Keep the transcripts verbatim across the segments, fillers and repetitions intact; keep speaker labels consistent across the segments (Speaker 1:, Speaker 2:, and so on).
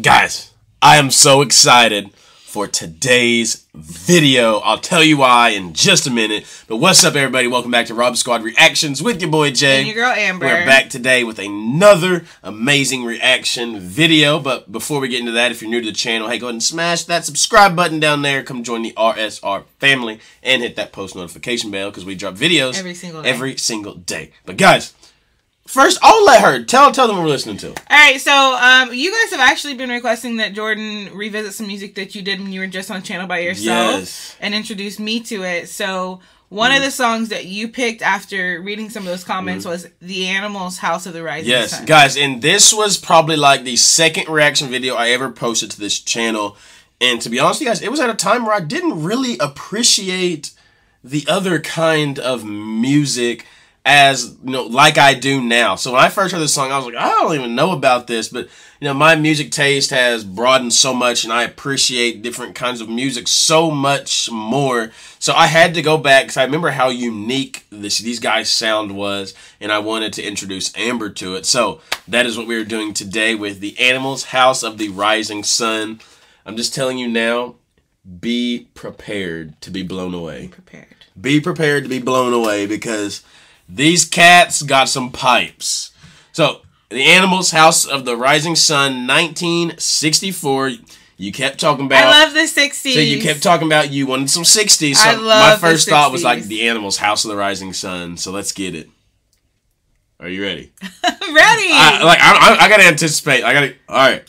Speaker 1: Guys, I am so excited for today's video. I'll tell you why in just a minute. But what's up, everybody? Welcome back to Rob Squad Reactions with your boy Jay.
Speaker 2: And your girl Amber.
Speaker 1: We're back today with another amazing reaction video. But before we get into that, if you're new to the channel, hey, go ahead and smash that subscribe button down there. Come join the R S R family and hit that post notification bell because we drop videos
Speaker 2: every single day.
Speaker 1: Every single day. But guys, first, I'll let her tell tell them what we're listening to.
Speaker 2: All right, so um, you guys have actually been requesting that Jordan revisit some music that you did when you were just on channel by yourself,
Speaker 1: yes,
Speaker 2: and introduce me to it. So one mm. of the songs that you picked after reading some of those comments mm. was "The Animals' House of the Rising
Speaker 1: yes,
Speaker 2: Sun."
Speaker 1: Yes, guys, and this was probably like the second reaction video I ever posted to this channel. And to be honest with you guys, it was at a time where I didn't really appreciate the other kind of music as, you know, like I do now. So when I first heard this song, I was like, I don't even know about this, but, you know, my music taste has broadened so much, and I appreciate different kinds of music so much more. So I had to go back, because I remember how unique this these guys' sound was, and I wanted to introduce Amber to it. So that is what we are doing today with The Animals' House of the Rising Sun. I'm just telling you now, be prepared to be blown away.
Speaker 2: Be prepared. Be
Speaker 1: prepared to be blown away, because these cats got some pipes. So, The Animals' House of the Rising Sun, nineteen sixty-four. You kept talking about...
Speaker 2: I love the sixties.
Speaker 1: So you kept talking about you wanted some sixties. So
Speaker 2: I love
Speaker 1: my first
Speaker 2: the
Speaker 1: thought was like The Animals' House of the Rising Sun. So let's get it. Are you ready?
Speaker 2: Ready.
Speaker 1: I, like I, I, I gotta anticipate. I gotta... All right.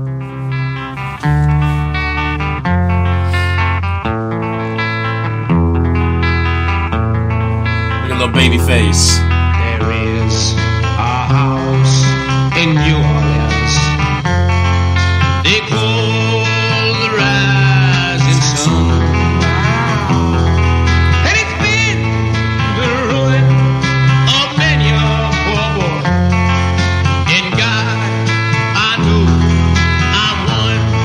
Speaker 1: Little baby face.
Speaker 3: There is a house in New Orleans they call the Rising Sun, and it's been the ruin of many a poor boy. In God, I know I'm one.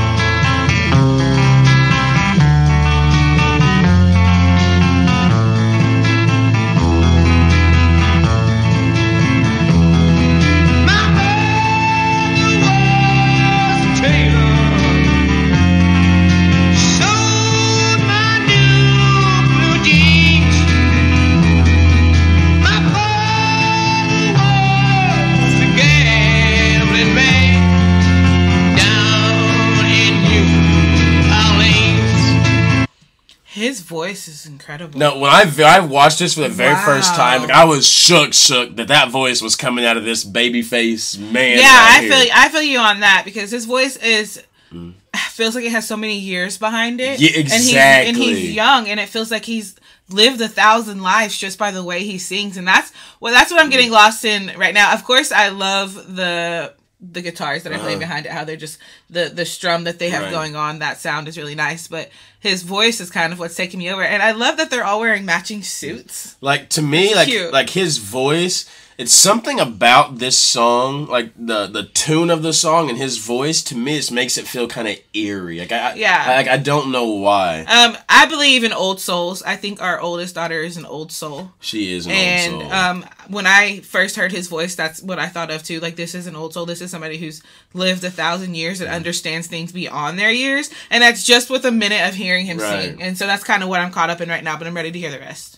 Speaker 2: His voice is incredible.
Speaker 1: No, when I I watched this for the very
Speaker 2: wow.
Speaker 1: first time, like, I was shook, shook that that voice was coming out of this baby face man.
Speaker 2: Yeah,
Speaker 1: right
Speaker 2: I
Speaker 1: here.
Speaker 2: feel I feel you on that, because his voice is mm. feels like it has so many years behind it.
Speaker 1: Yeah, exactly.
Speaker 2: And he's, and he's young, and it feels like he's lived a thousand lives just by the way he sings, and that's well, that's what I'm getting mm. lost in right now. Of course, I love the. the guitars that I play uh, behind it, how they're just the the strum that they have right. going on. That sound is really nice, but his voice is kind of what's taking me over. And I love that they're all wearing matching suits.
Speaker 1: Like, to me,
Speaker 2: it's
Speaker 1: like
Speaker 2: cute. like
Speaker 1: his voice, it's something about this song, like the the tune of the song and his voice, to me, it makes it feel kind of eerie. Like I
Speaker 2: yeah,
Speaker 1: I, like I don't know why.
Speaker 2: Um, I believe in old souls. I think our oldest daughter is an old soul.
Speaker 1: She is an
Speaker 2: and,
Speaker 1: old soul.
Speaker 2: um, when I first heard his voice, that's what I thought of too. Like, this is an old soul. This is somebody who's lived a thousand years and understands things beyond their years. And that's just with a minute of hearing him
Speaker 1: right.
Speaker 2: sing. And so that's kind of what I'm caught up in right now. But I'm ready to hear the rest.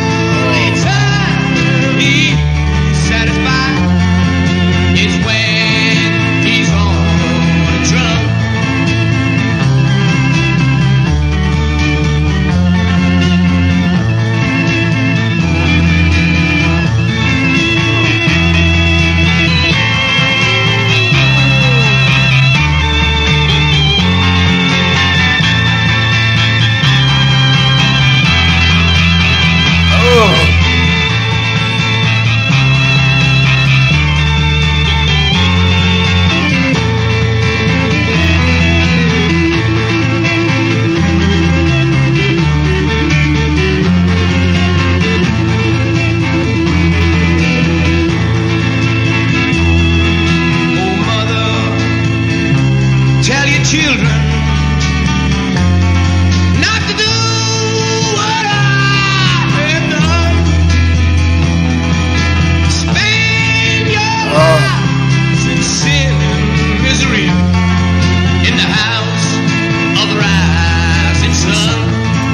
Speaker 3: Satisfied is where children not to do what I have done. Spend your lives in sin and misery in the house of the rising sun.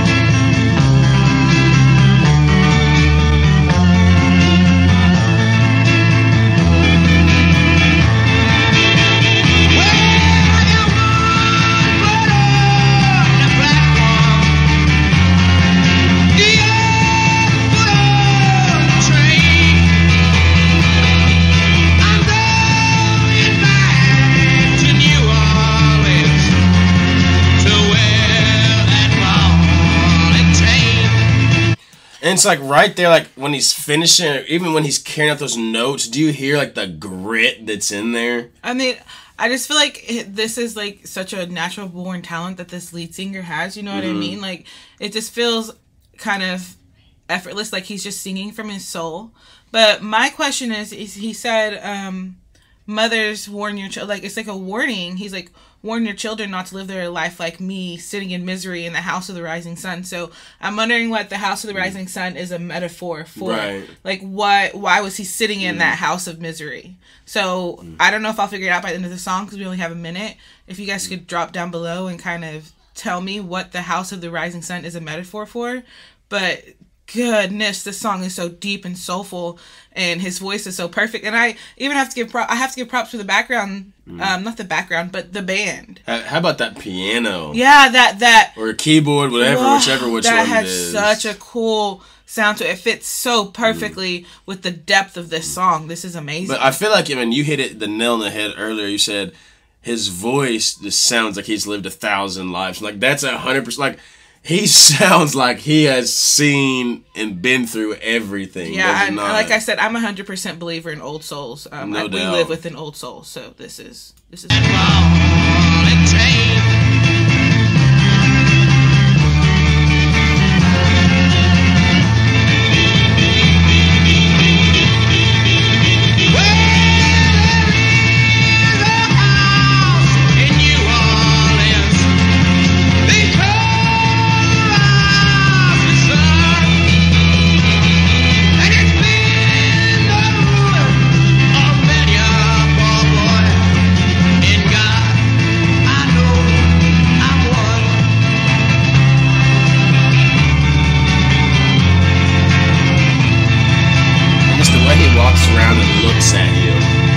Speaker 1: And it's like right there, like when he's finishing, even when he's carrying out those notes, do you hear like the grit that's in there?
Speaker 2: I mean, I just feel like it, this is like such a natural born talent that this lead singer has. You know what mm-hmm. I mean? Like it just feels kind of effortless, like he's just singing from his soul. But my question is, is he said, um, mothers warn your child, like it's like a warning. He's like, warn your children not to live their life like me, sitting in misery in the house of the rising sun. So I'm wondering what the house of the rising sun is a metaphor for.
Speaker 1: Right.
Speaker 2: Like, why why was he sitting in mm. that house of misery? So mm. I don't know if I'll figure it out by the end of the song because we only have a minute. If you guys could drop down below and kind of tell me what the house of the rising sun is a metaphor for. But goodness, this song is so deep and soulful, and his voice is so perfect. And I even have to give prop. I have to give props for the background, mm. um, not the background, but the band.
Speaker 1: How about that piano?
Speaker 2: Yeah, that that
Speaker 1: or a keyboard, whatever,
Speaker 2: oh,
Speaker 1: whichever which
Speaker 2: that
Speaker 1: one
Speaker 2: has
Speaker 1: it is.
Speaker 2: Such a cool sound to it. It fits so perfectly mm. with the depth of this song. This is amazing.
Speaker 1: But I feel like when you hit it the nail on the head earlier, you said his voice just sounds like he's lived a thousand lives. Like that's a hundred percent. Like. He sounds like he has seen and been through everything.
Speaker 2: Yeah, and like I said, I'm a hundred percent believer in old souls. Um,
Speaker 1: no
Speaker 2: I,
Speaker 1: doubt.
Speaker 2: We live with an old soul, so this is this is.
Speaker 1: Around and looks at you.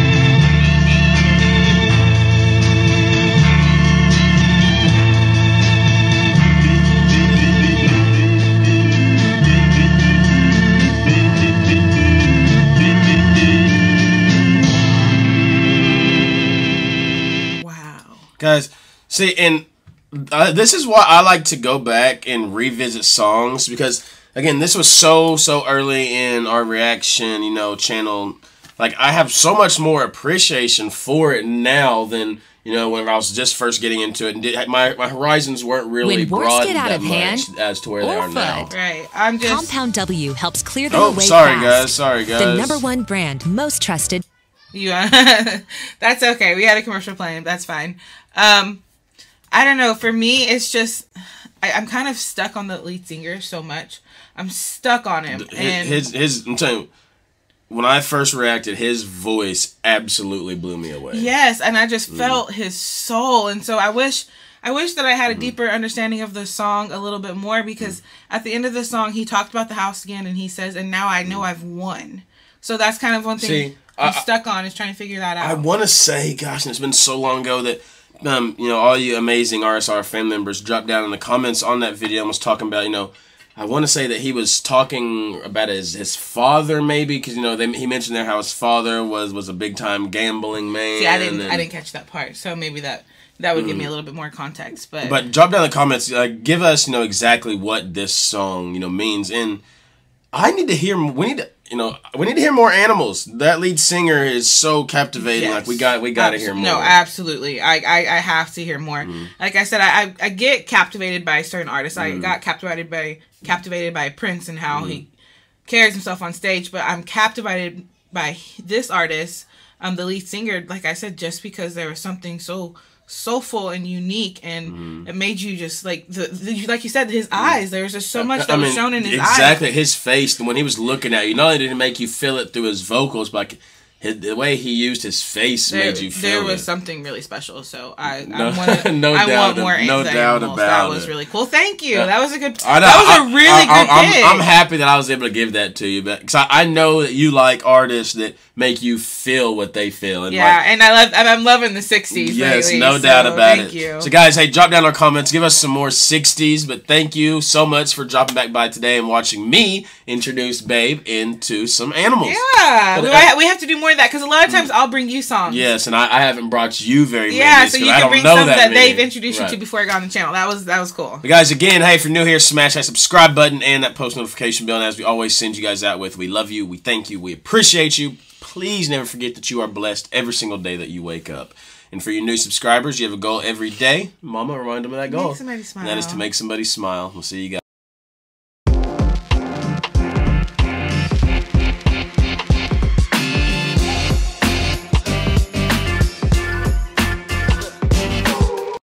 Speaker 2: Wow.
Speaker 1: Guys, see, and uh, this is why I like to go back and revisit songs because again, this was so, so early in our reaction, you know, channel. Like, I have so much more appreciation for it now than, you know, whenever I was just first getting into it. And did, my, my horizons weren't really broad that much as to where they are now.
Speaker 2: Right. I'm just...
Speaker 4: Compound W helps clear them
Speaker 1: oh,
Speaker 4: away
Speaker 1: sorry,
Speaker 4: fast.
Speaker 1: guys. Sorry, guys.
Speaker 4: The number one brand, most trusted.
Speaker 2: Yeah, that's okay. We had a commercial playing. That's fine. Um, I don't know. For me, it's just... I, I'm kind of stuck on the lead singer so much. I'm stuck on him. And
Speaker 1: his, his, I'm telling you, when I first reacted, his voice absolutely blew me away.
Speaker 2: Yes, and I just mm. felt his soul. And so I wish I wish that I had a mm. deeper understanding of the song a little bit more because mm. at the end of the song, he talked about the house again and he says, and now I know mm. I've won. So that's kind of one thing
Speaker 1: See,
Speaker 2: I'm
Speaker 1: I,
Speaker 2: stuck on is trying to figure that out.
Speaker 1: I want to say, gosh, and it's been so long ago that Um, you know, all you amazing R S R fan members dropped down in the comments on that video and was talking about, you know, I want to say that he was talking about his his father maybe because you know they, he mentioned there how his father was was a big time gambling man.
Speaker 2: See, I didn't
Speaker 1: and,
Speaker 2: I didn't catch that part, so maybe that that would mm, give me a little bit more context. But
Speaker 1: but drop down in the comments, uh, give us you know exactly what this song you know means, and I need to hear. We need to. You know, we need to hear more animals. That lead singer is so captivating. Yes. Like we got, we got to hear more.
Speaker 2: No, absolutely. I, I, I have to hear more. Mm. Like I said, I, I, I get captivated by certain artists. Mm. I got captivated by, captivated by Prince and how mm. he carries himself on stage. But I'm captivated by this artist, um, the lead singer. Like I said, just because there was something so soulful and unique, and
Speaker 1: Mm-hmm.
Speaker 2: it made you just like the, the like you said, his eyes. There was just so much that
Speaker 1: I
Speaker 2: was
Speaker 1: mean,
Speaker 2: shown in his eyes.
Speaker 1: exactly. His face, when he was looking at you, not only did it make you feel it through his vocals, but like his, the way he used his face
Speaker 2: There,
Speaker 1: made you feel
Speaker 2: there
Speaker 1: it.
Speaker 2: was something really special. So I,
Speaker 1: No-
Speaker 2: I, wanted,
Speaker 1: no
Speaker 2: I
Speaker 1: doubt
Speaker 2: want more.
Speaker 1: ab- no
Speaker 2: Anxiety
Speaker 1: doubt
Speaker 2: Animals.
Speaker 1: about
Speaker 2: That was
Speaker 1: it.
Speaker 2: really cool. Thank you. That was a good.
Speaker 1: I know,
Speaker 2: that was
Speaker 1: I-
Speaker 2: a really
Speaker 1: I,
Speaker 2: good
Speaker 1: I,
Speaker 2: pick.
Speaker 1: I'm, I'm happy that I was able to give that to you, but because I, I know that you like artists that make you feel what they feel. And
Speaker 2: Yeah,
Speaker 1: like,
Speaker 2: and I love. I'm I'm loving the sixties.
Speaker 1: yes,
Speaker 2: lately,
Speaker 1: no
Speaker 2: so
Speaker 1: doubt about
Speaker 2: thank
Speaker 1: it.
Speaker 2: You.
Speaker 1: So, guys, hey, drop down in our comments. Give us some more sixties. But thank you so much for dropping back by today and watching me introduce Babe into some animals.
Speaker 2: Yeah,
Speaker 1: But,
Speaker 2: we,
Speaker 1: uh,
Speaker 2: might- we have to do more of that because a lot of times I'll bring you songs.
Speaker 1: Yes, and I, I haven't brought you very
Speaker 2: Yeah,
Speaker 1: many.
Speaker 2: so
Speaker 1: 'cause
Speaker 2: you
Speaker 1: I
Speaker 2: can
Speaker 1: don't
Speaker 2: bring
Speaker 1: know
Speaker 2: some
Speaker 1: that,
Speaker 2: that,
Speaker 1: many.
Speaker 2: they've introduced
Speaker 1: Right.
Speaker 2: you to before I got on the channel. That was that was cool.
Speaker 1: But guys, again, hey, if you're new here, smash that subscribe button and that post notification bell. And as we always send you guys out with, we love you, we thank you, we appreciate you. Please never forget that you are blessed every single day that you wake up. And for your new subscribers, you have a goal every day. Mama, remind them of that goal.
Speaker 2: Make somebody smile.
Speaker 1: And that is to make somebody smile. We'll see you guys.